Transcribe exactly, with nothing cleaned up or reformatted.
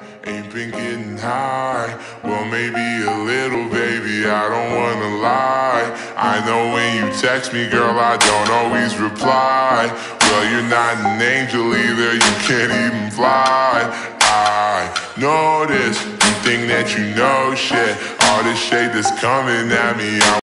ain't been getting high. Well, maybe a little, baby, I don't wanna lie. I know when you text me, girl, I don't always reply. Well, you're not an angel either, you can't even fly. I know this, you think that you know shit. All this shade that's coming at me, I